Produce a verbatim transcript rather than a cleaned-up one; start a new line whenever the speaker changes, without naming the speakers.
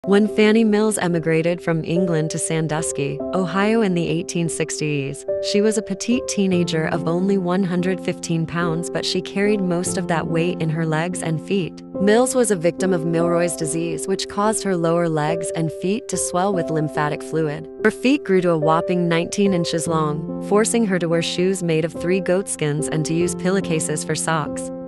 When Fanny Mills emigrated from England to Sandusky, Ohio in the eighteen sixties, she was a petite teenager of only one hundred fifteen pounds, but she carried most of that weight in her legs and feet. Mills was a victim of Milroy's disease, which caused her lower legs and feet to swell with lymphatic fluid. Her feet grew to a whopping nineteen inches long, forcing her to wear shoes made of three goat skins and to use pillowcases for socks.